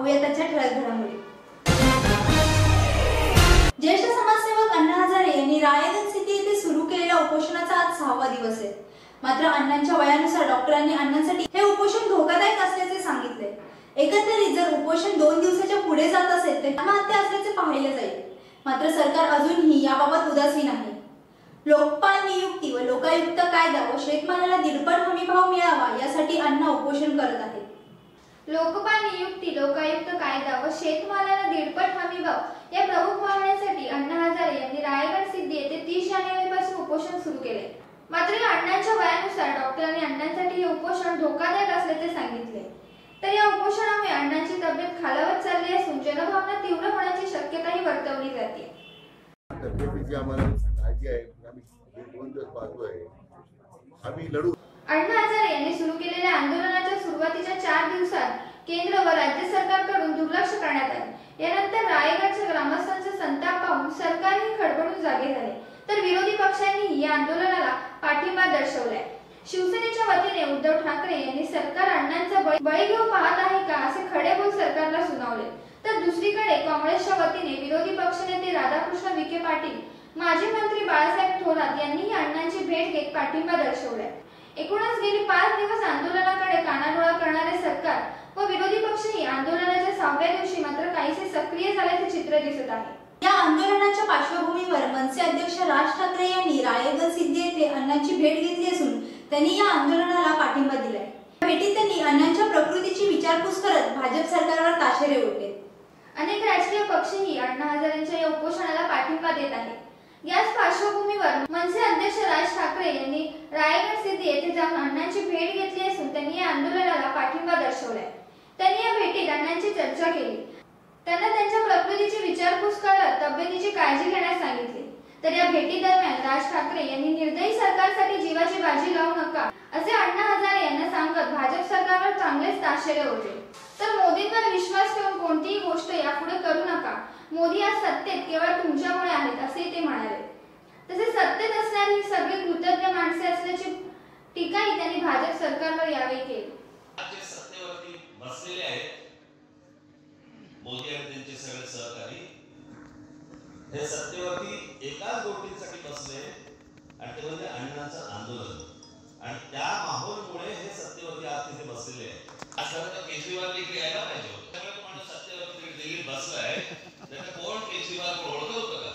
पाहूया त्याच्या ठळक घडामोडी। ज्येष्ठ समाजसेवक अण्णा हजारे यांनी रायगड-सिद्धी येथे सुरू केलेल्या उपोषणाचा आज 6वा दिवस आहे। मात्र अण्णांच्या वयानुसार डॉक्टरांनी अण्णांसाठी हे उपोषण धोकादायक असल्याचे सांगितले। एकंदरीत जर उपोषण 2 दिवसाच्या पुढे जात असेल तर आत्महत्या असल्याचे पाहिले जाईल। मात्र सरकार अजूनही याबाबत उदासीन आहे। लोकपाल नियुक्ती व लोकायुक्त कायदा व शेतमालाला दीडपट हमी भाव मिळावा यासाठी अण्णा उपोषण करत आहेत। लोकपाल नियुक्ती, लोकायुक्त कायदा व शेतमालाला दीडपट हमी भाव या प्रमुख मागण्यांसाठी अण्णा हजारे यांनी रायगड-सिद्धी येथे 30 जानेवारीपासून उपोषण सुरू केले। मात्र अण्णांच्या वयानुसार डॉक्टरांनी अण्णांसाठी हे उपोषण धोकादायक असल्याचे सांगितले। तर या उपोषणामुळे अण्णांची तब्येत खालावत चालली असून जनभावना तीव्र होण्याची शक्यताही वर्तवली जाते। तब्येतीची आम्हाला काळजी आहे, आम्ही 2 दिवस पाहतोय, आम्ही लढू। अण्णा हजारे यांनी सुरू केलेल्या आंदोलनाच्या सुरुवातीच्या 4 दिवसात केंद्र व राज्य सरकारकडून दुर्लक्ष करण्यात आले। यानंतर रायगडच्या ग्रामस्थांचा संताप पाहून सरकारही खडबडून जागे झाले, तर विरोधी पक्षांनीही या आंदोलनाला पाठिंबा दर्शवलाय। शिवसेनेच्या वतीने उद्धव ठाकरे यांनी सरकार अण्णांचा बळी घेऊ पाहत आहे का असे खडे बोल सरकारला सुनावले, तर दुसरीकडे काँग्रेसच्या वतीने विरोधी पक्षनेते राधाकृष्ण विखे पाटील, माजी मंत्री बाळासाहेब थोरात यांनीही अण्णांची भेट घेत पाठिंबा दर्शवलाय। एकूणच गेली 5 दिवस आंदोलनाकडे कानाडोळा करणारे सरकार व विरोधी पक्षही आंदोलनाच्या 6व्या दिवशी मात्र काहीसे सक्रिय झाल्याचे चित्र दिसत आहे। या आंदोलनाच्या पार्श्वभूमीवर मनसे अध्यक्ष राज ठाकरे यांनी रायगड-सिद्धी येथे अण्णांची भेट घेतली असून त्यांनी या आंदोलनाला पाठिंबा दिलाय। भेटीत त्यांनी अण्णांच्या प्रकृतीची विचारपूस करत भाजप सरकारवर ताशेरे ओढले। अनेक राजकीय पक्षही अण्णा हजारेंच्या या उपोषणाला पाठिंबा देत आहेत। याच पार्श्वभूमीवर मनसे अध्यक्ष राज ठाकरे यांनी रायगड-सिद्धी येथे जाऊन अण्णांची भेट घेतली असून त्यांनी या आंदोलनाला पाठिंबा दर्शवलाय। त्यांनी या भेटीत अण्णांची चर्चा केली, त्यांना त्यांच्या प्रकृतीची विचारपूस करत तब्येतीची काळजी घेण्यास सांगितले। तर या भेटीदरम्यान राज ठाकरे यांनी निर्दयी सरकारसाठी जीवाची बाजी लावू नका असे अण्णा हजारे यांना सांगत भाजप सरकारवर चांगलेच ताशेरे ओढले। तर मोदींवर विश्वास ठेवून कोणतीही गोष्ट यापुढे करू नका, मोदी आज सत्तेत केवळ तुमच्यामुळे आहेत असे ते म्हणाले। तसेच सत्तेत असणारी ही सगळी कृतज्ञ माणसे असल्याची टीकाही त्यांनी भाजप सरकारवर यावेळी केली। सत्तेवरती बसलेले आहेत मोदी आणि त्यांचे सगळे सहकारी, हे सत्तेवरती एकाच गोष्टीसाठी बसले आणि ते म्हणजे अण्णांचं आंदोलन, आणि त्या माहोलमुळे हे सत्तेवरती आज तिथे बसलेले आहेत। असं तर केजरीवाल इकडे यायला पाहिजे होतं, त्यामुळे माणूस सत्तेवरती दिल्लीत बसलाय, त्याला कोण केजरीवाल कोण ओळखत होतं का?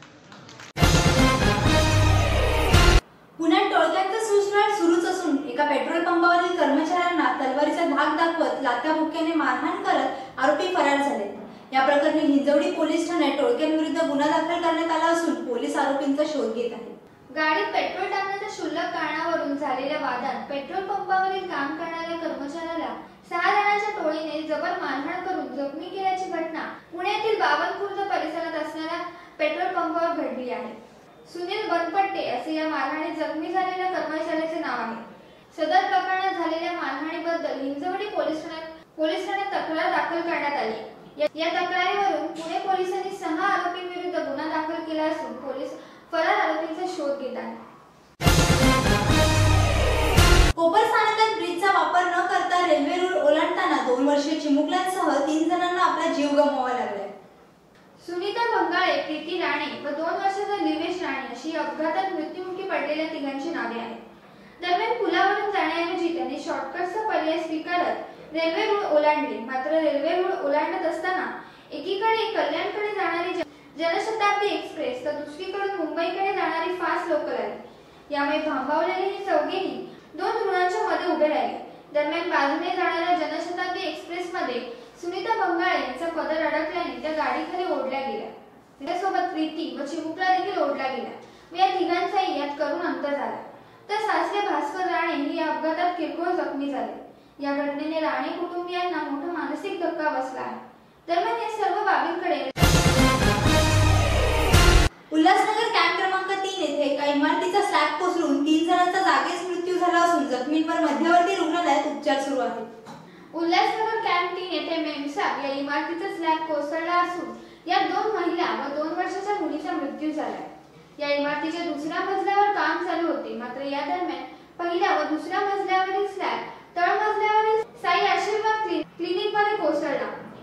पुण्यात टोळक्यांचा सुळसुळाट सुरूच असून एका पेट्रोल पंपावरील कर्मचाऱ्यांना तलवारीचा धाक दाखवत लाथाबुक्क्याने मारहाण करत आरोपी फरार झाले। या प्रकरणी हिंजवडी पोलीस ठाण्यात टोळक्यांविरुद्ध गुन्हा दाखल करण्यात आला असून पोलीस आरोपींचा शोध घेत आहेत। गाडीत पेट्रोल टाकण्याच्या क्षुल्लक कारणावरून झालेल्या वादात पेट्रोल पंपावरील काम करणाऱ्या कर्मचाऱ्याला 6 जणांच्या टोळीने जबर मारहाण करून जखमी केल्याची घटना पुण्यातील बावनखुर्द परिसरात असणाऱ्या पेट्रोल पंपावर घडली आहे। सुनील बनपट्टे असे या मारहाणीत जखमी झालेल्या कर्मचाऱ्याचे नाव आहे। सदर प्रकरणात झालेल्या मारहाणीबद्दल हिंजवडी पोलीस ठाण्यात तक्रार दाखल करण्यात आली। या तक्रारीवरून पुणे पोलिसांनी 6 आरोपींविरुद्ध गुन्हा दाखल केला असून पोलीस फरार आरोपींचा शोध घेत आहेत। कोपर स्थानकात ब्रिजचा वापर न करता रेल्वे रूळ ओलांडताना 2 वर्षीय चिमुकल्यांसह 3 जणांना आपला जीव गमवावा लागलाय। सुनीता भंगाळे, प्रीती राणे व 2 वर्षाचा दिवेश राणे अशी अपघातात मृत्युमुखी पडलेल्या तिघांची नावे आहेत। दरम्यान पुलावरून जाण्याऐवजी त्यांनी शॉर्टकटचा पर्याय स्वीकारत रेल्वे रूळ ओलांडले। मात्र रेल्वे रूळ ओलांडत असताना एकीकडे कल्याणकडे जाणारी जनशताब्दी एक्सप्रेस तर दुसरीकडून मुंबईकडे जाणारी फास्ट लोकल आली। यामुळे भांबावलेले हे चौघेही 2 रुळांच्या मध्ये उभे राहिले। दरम्यान बाजूने जाणाऱ्या जनशताब्दी एक्सप्रेस मध्ये सुनीता भंगाळे यांचा पदर अडकल्याने त्या गाडीखाली ओढल्या गेल्या। त्यासोबत प्रीती व चिमुकला देखील ओढला गेला व या तिघांचाही यात करून अंत झाला। तर सासरे भास्कर राणे ही या अपघातात किरकोळ जखमी झाले। या घटनेने राणे कुटुंबियांना मोठा मानसिक धक्का बसला आहे। दरम्यान या सर्व बाबींकडे उल्हासनगर कॅम्प क्रमांक 3 येथे एका इमारतीचा स्लॅब कोसळून 3 जणांचा जागीच मृत्यू झाला असून जखमींवर मध्यवर्ती रुग्णालयात उपचार सुरू आहेत। उल्हासनगर कॅम्प 3 येथे मेमसा या इमारतीचा स्लॅब कोसळला असून यात 2 महिला व 2 वर्षाच्या मुलीचा मृत्यू झाला। या इमारतीच्या दुसऱ्या मजल्यावर काम चालू होते। मात्र या दरम्यान पहिल्या व दुसऱ्या मजल्यावरील स्लॅब तळमजल्यावरील साई आशीर्वाद क्लिनिक मध्ये कोसळला।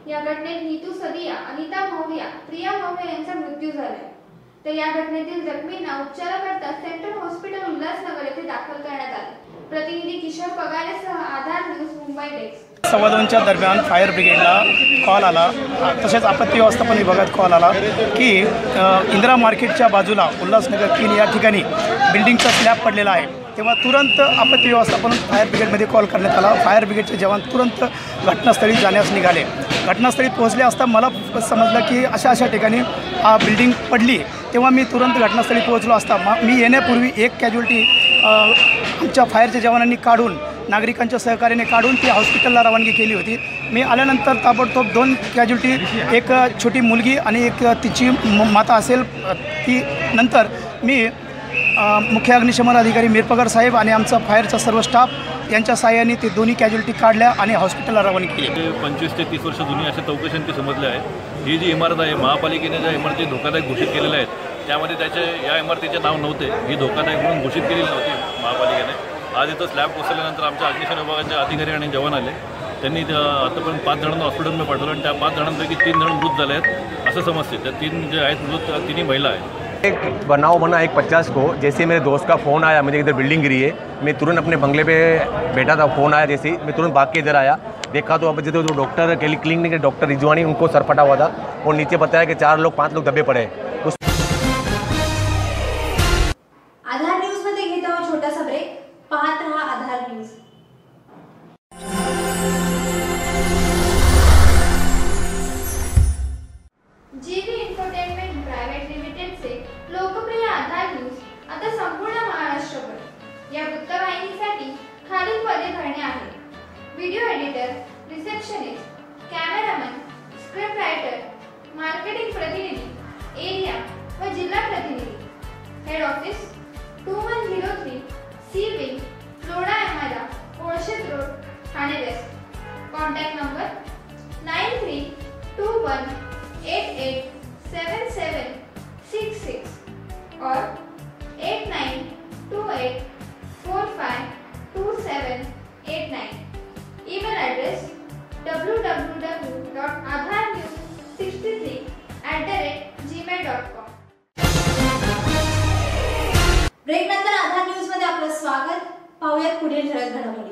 या घटनेत नीतू सदिया, अनिता मौर्या, प्रिया मौर्या यांचा मृत्यू झाला. तर या घटनेतील जखमींना उपचाराकरता सेंट्रल हॉस्पिटल उल्हासनगर येथे दाखल करण्यात आले. प्रतिनिधी किशोर पगारेसह आधार न्यूज, मुंबई डेस्क. 2:15च्या दरम्यान फायर ब्रिगेडला कॉल आला, तसेच आपत्ती व्यवस्थापन विभागात कॉल आला की इंदिरा मार्केटच्या बाजूला उल्हासनगर 3 या ठिकाणी बिल्डिंगचा स्लॅब पडलेला आहे. तेव्हा तुरंत आपत्ती व्यवस्थापन फायर ब्रिगेडमध्ये कॉल करण्यात आला. फायर ब्रिगेडचे जवान तुरंत घटनास्थळी जाण्यास निघाले. घटनास्थळी पोहोचले असता मला समजलं की अशा ठिकाणी बिल्डिंग पडली. तेव्हा मी तुरंत घटनास्थळी पोहोचलो असता मी येण्यापूर्वी एक कॅज्युअल्टी आमच्या फायरच्या जवानांनी काढून, नागरिकांच्या सहकार्याने काढून ती हॉस्पिटलला रवानगी केली होती. मी आल्यानंतर ताबडतोब 2 कॅज्युअल्टी, एक छोटी मुलगी आणि एक तिची माता असेल, ती नंतर मी मुख्य अग्निशमन अधिकारी मिरपगार साहेब आणि आमचा फायरचा सर्व स्टाफ यांच्या सहाय्याने ते दोन्ही कॅज्युअल्टी काढल्या आणि हॉस्पिटलला रवानगी केली. 25 ते 30 वर्ष जुनी अशा चौकशांती समजल्या आहेत. ही जी इमारत आहे, महापालिकेने ज्या इमारती धोकादायक घोषित केलेल्या आहेत त्यामध्ये या इमारतीचे नाव नव्हते. ही धोकादायक म्हणून घोषित केलेली नव्हती महापालिकेने. आज इथं स्लॅब कोसळल्यानंतर आमच्या अग्निशमन विभागाचे अधिकारी आणि जवान आले. त्यांनी आतापर्यंत 5 जणांना हॉस्पिटलमध्ये पाठवलं आणि त्या 5 जणांपैकी 3 जण मृत झाले आहेत असं समजते. त्या 3 जे आहेत मृत, 3ही महिला आहेत. एक बनाव बना 1:50 को, जैसे मेरे दोस्त का फ़ोन आया, मुझे इधर बिल्डिंग गिरी है, मैं तुरंत अपने बंगले पे बैठा था. फ़ोन आया जैसे ही मैं तुरंत भाग के इधर आया, देखा तो अब जो डॉक्टर क्लिनिक के डॉक्टर रिजवानी, उनको सर फटा हुआ था और नीचे बताया कि 4 लोग 5 लोग दबे पड़े. आधार न्यूज मध्ये घेत आहोत छोटासा ब्रेक. पाहत रहा Aadhaar news. GV entertainment private लिमिटेडचे लोकप्रिय आधार न्यूज आता संपूर्ण महाराष्ट्रभर. या वृत्तवाहिनीसाठी खालील पदे भरणे आहेत: video editor, receptionist, cameraman, script writer, marketing प्रतिनिधी, एरिया व जिल्हा प्रतिनिधी. Head office 2103 C wing, Lodha Amara, Kolshet road, Thane west. Contact number 9321887766 और 8928452789. Email address www.aadharnews63@gmail.com. ब्रेक नंतर आधार न्यूज मध्ये आपलं स्वागत. पाहूयात पुढील ठळक घडामोडी.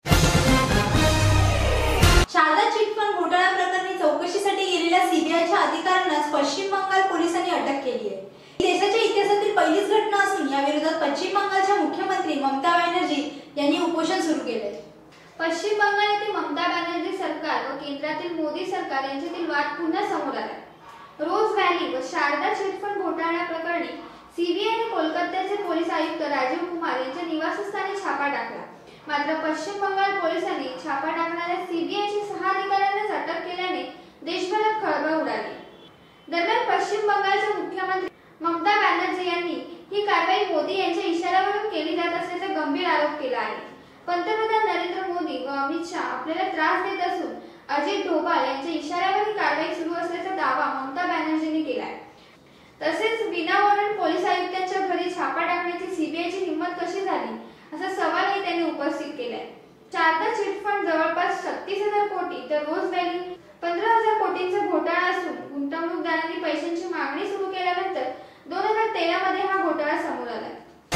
शारदा चिटफंड घोटाळा प्रकरणी चौकशीसाठी गेलेल्या सीबीआयच्या अधिकाऱ्यांनाच पश्चिम बंगाल पोलिसांनी अटक केली आहे. देशाच्या इतिहासातील पहिलीच घटना असून या विरोधात पश्चिम बंगालच्या मुख्यमंत्री ममता बॅनर्जी यांनी उपोषण सुरू केले. पश्चिम बंगाल येथे ममता बॅनर्जी सरकार व केंद्रातील मोदी सरकार यांच्यातील वाद पुन्हा समोर आला. रोज व्हॅली व शारदा चिटफंड घोटाळा प्रकरणी सीबीआयने कोलकात्याचे पोलीस आयुक्त राजीव कुमार यांच्या निवासस्थानी छापा टाकला. मात्र पश्चिम बंगाल पोलिसांनी छापा टाकणाऱ्या सीबीआयच्या 6 अधिकाऱ्यांनाच अटक केल्याने देशभरात खळबळ उडाली. दरम्यान पश्चिम बंगालच्या मुख्यमंत्री ममता बॅनर्जी यांनी ही कारवाई मोदी यांच्या इशाऱ्यावरून केली जात असल्याचा गंभीर आरोप केला आहे. पंतप्रधान नरेंद्र मोदी व अमित शहा आपल्याला त्रास देत असून अजित डोभाल यांच्या इशाऱ्यावर ही कारवाई सुरू असल्याचा दावा ममता बॅनर्जींनी केला आहे. तसेच विना वॉरंट पोलीस आयुक्तांच्या घरी छापा टाकण्याची सीबीआयची हिंमत कशी झाली असा सवालही त्यांनी उपस्थित केलाय. शारदा चिटफंड जवळपास 36,000 कोटी तर रोज व्हॅली 15,000 कोटींचा घोटाळा असून गुंतवणूकदारांनी पैशांची मागणी सुरू केल्यानंतर 2013 मध्ये हा घोटाळा समोर आला.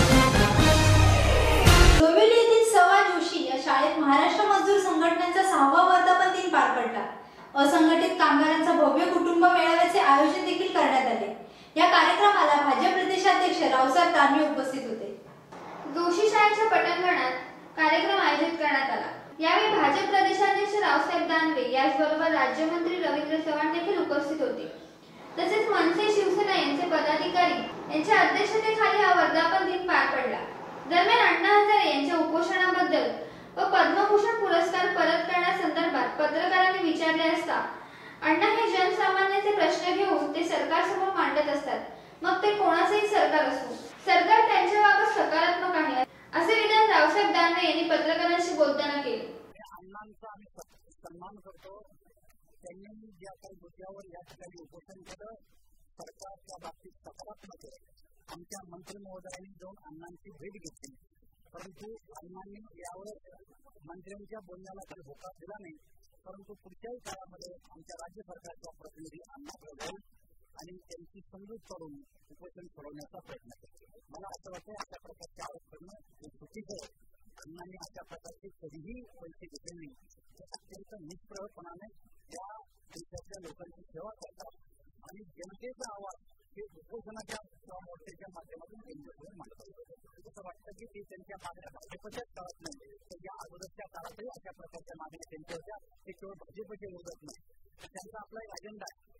डोंबिवली येथील सवा जोशी या शाळेत महाराष्ट्र मजदूर संघटनेचा 6वा वर्धापन दिन पार पडला. असंघटित कामगारांचा भव्य कुटुंब मेळाव्याचे आयोजन देखील करण्यात आले. या कार्यक्रमाला भाजप प्रदेशाध्यक्ष रावसाहेब दानवे उपस्थित होते. जोशी शाळेच्या पटांगणात कार्यक्रम आयोजित करण्यात आला. यावेळी भाजप प्रदेशाध्यक्ष रावसाहेब दानवे याचबरोबर राज्यमंत्री रवींद्र चव्हाण देखील उपस्थित होते. तसेच मनसे शिवसेना यांचे पदाधिकारी यांच्या अध्यक्षतेखाली हा वर्धापन दिन पार पडला. दरम्यान अण्णा हजारे यांच्या उपोषणाबद्दल व पद्मभूषण पुरस्कार परत करण्यासंदर्भात पत्रकारांनी विचारले असता अण्णा हे जनसामान्याचे प्रश्न घेऊन ते सरकारसमोर मांडत असतात, मग ते कोणाचेही सरकार असो. सरकार त्यांच्याबाबत सकारात्मक आहे असे विधान रावसाहेब दानवे यांनी पत्रकारांशी बोलताना केले. अण्णांचा आम्ही सन्मान करतो. त्यांनी ज्या काही मुद्द्यावर या ठिकाणी उपोषण केलं, सरकार त्या बाबतीत सकारात्मक आहे. आमच्या मंत्री महोदयांनी जाऊन अण्णांची भेट घेतली, परंतु अण्णांनी यावर मंत्र्यांच्या बोलण्याला काही होकार दिला नाही. परंतु पुढच्याही काळामध्ये आमच्या राज्य सरकारचा प्रतिनिधी अण्णाकडे जाईल आणि त्यांची समजूत करून उपोषण सोडवण्याचा प्रयत्न करतो. मला असं वाटतं अशा प्रकारचे आरोप करणं हे चुकीचं आहे. अण्णांनी अशा प्रकारचे कधीही पैसे घेतले नाही. ते अत्यंत निष्प्रयपणाने या देशातल्या लोकांची सेवा करतात आणि जनतेचा आवाज हे उपोषणाच्या मोर्चाच्या माध्यमातून केंद्राकडे मांडतात. असं वाटतं की ते त्यांच्या मागण्या भाजपच्याच काळात नाही तर या अगोदरच्या काळातही अशा प्रकारच्या मागण्या त्यांच्या होत्या. ते केवळ भाजपचे मुदत नाही, त्यांचा आपला एक अजेंडा आहे.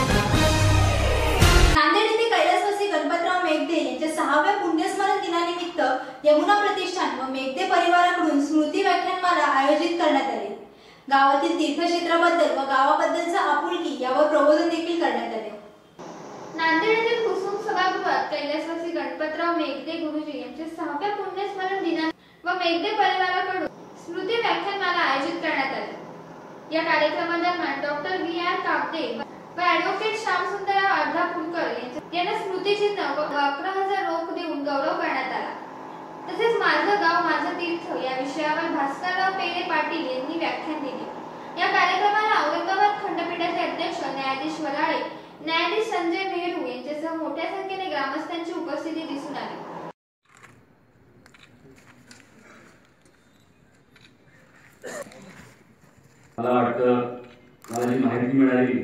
नांदेड येथे कैलासवासी गणपतराव मेघदे यांच्या 6व्या पुण्यस्मरण दिनानिमित्त यमुना प्रतिष्ठान व मेघदे परिवाराकडून स्मृती व्याख्यानमाला आयोजित करण्यात आली. गावातील तीर्थक्षेत्राबद्दल व गावाबद्दलचा आपुलकी यावर प्रबोधन देखील करण्यात आले. नांदेड येथील कुसुम सभागृहात कैलासवासी गणपतराव मेघदे गुरुजी यांच्या 6व्या पुण्यस्मरण दिनानिमित्त व मेघदे परिवाराकडून स्मृती व्याख्यानमाला आयोजित करण्यात आली. या कार्यक्रमादरम्यान डॉक्टर V.R. काब्दे व ॲडव्होकेट श्यामसुंदरराव अर्धापूरकर यांना स्मृतिचिन्ह व 11,000 रोख देऊन गौरव करण्यात आला. तसेच माझं गाव माझं तीर्थ या विषयावर भास्करराव पेरे पाटील यांनी व्याख्यान दिले. या कार्यक्रमाला औरंगाबाद खंडपीठाचे अध्यक्ष न्यायाधीश वराळे, न्यायाधीश संजय मेहरू यांच्यासह मोठ्या संख्येने ग्रामस्थांची उपस्थिती दिसून आली. मला वाटतं मला जी माहिती मिळाली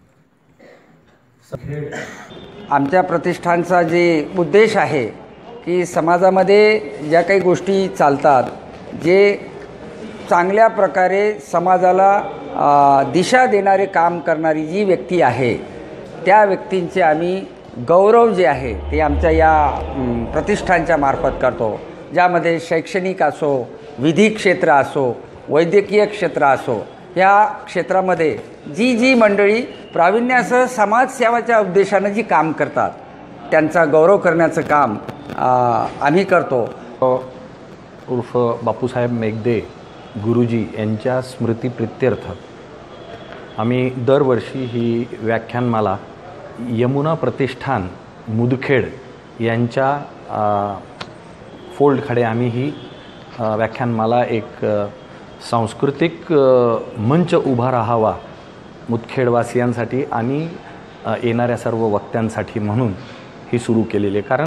आमच्या प्रतिष्ठानचा जे उद्देश आहे की समाजामध्ये ज्या काही गोष्टी चालतात, जे चांगल्या प्रकारे समाजाला दिशा देणारे काम करणारी जी व्यक्ती आहे त्या व्यक्तींचे आम्ही गौरव जे आहे ते आमच्या या प्रतिष्ठानच्या मार्फत करतो. ज्यामध्ये शैक्षणिक असो, विधी क्षेत्र असो, वैद्यकीय क्षेत्र असो, या क्षेत्रामध्ये जी मंडळी प्रावीण्यासह समाजसेवाच्या उद्देशानं जी काम करतात त्यांचा गौरव करण्याचं काम आम्ही करतो. उर्फ बापूसाहेब मेघदे गुरुजी यांच्या स्मृतिप्रित्यर्थ आम्ही दरवर्षी ही व्याख्यानमाला यमुना प्रतिष्ठान मुदखेड यांच्या फोल्डकडे आम्ही ही व्याख्यानमाला एक सांस्कृतिक मंच उभा राहावा मुदखेडवासियांसाठी आणि येणाऱ्या सर्व वक्त्यांसाठी म्हणून ही सुरू केलेली आहे. कारण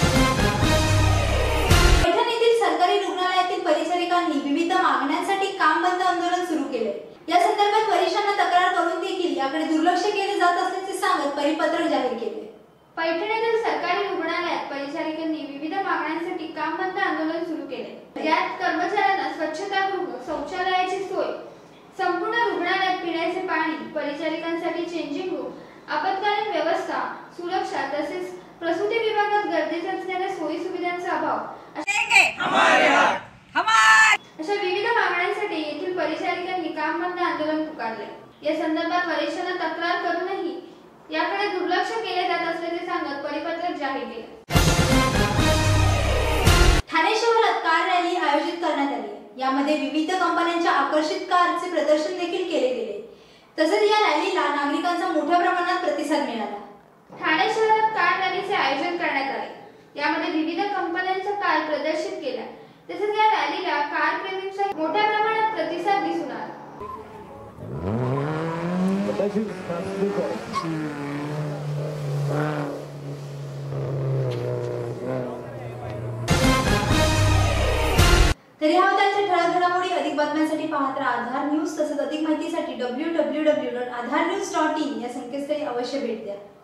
पैठण येथील सरकारी रुग्णालयातील परिचारिकांनी विविध मागण्यांसाठी काम बंद आंदोलन सुरू केले. या संदर्भात वरिष्ठांना तक्रार करून देखील याकडे दुर्लक्ष केले जात असल्याचे सांगत परिपत्रक जाहीर केले. पैठण येथील सरकारी रुग्णालयात परिचारिकांनी विविध मागण्यांसाठी काम बंद आंदोलन सुरू केले. यात कर्मचाऱ्यांना स्वच्छतागृह, शौचालयाची सोय, संपूर्ण रुग्णालयात पिण्याचे पाणी, परिचारिकांसाठी चेंजिंग रूम, आपत्कालीन व्यवस्था, सुरक्षा तसेच प्रसूती विभागात गरजेच्या असणाऱ्या सोयी सुविधांचा अभाव अशा विविध मागण्यांसाठी येथील परिचारिकांनी काम बंद आंदोलन पुकारले. या संदर्भात वरिष्ठांना तक्रार करूनही याकडे दुर्लक्ष केले जात असल्याचे सांगत परिपत्रक जाहीर केले. ठाणे शहरात कार रॅली आयोजित करण्यात आली. यामध्ये विविध कंपन्यांच्या आकर्षित कारचे प्रदर्शन देखील केले गेले. तसेच या रॅलीला नागरिकांचा मोठ्या प्रमाणात प्रतिसाद मिळाला. ठाणे शहरात कार रॅलीचे आयोजन करण्यात आले. यामध्ये विविध कंपन्यांच्या कार प्रदर्शित केल्या. तसेच या रॅलीला कार प्रेमींचा मोठ्या प्रमाणात प्रतिसाद दिसून आला. तरी हा होत्या ठळक घडामोडी. अधिक बातम्यांसाठी पाहत राहा आधार न्यूज. तसंच अधिक माहितीसाठी www.aadharnews.in या संकेतस्थळी अवश्य भेट द्या.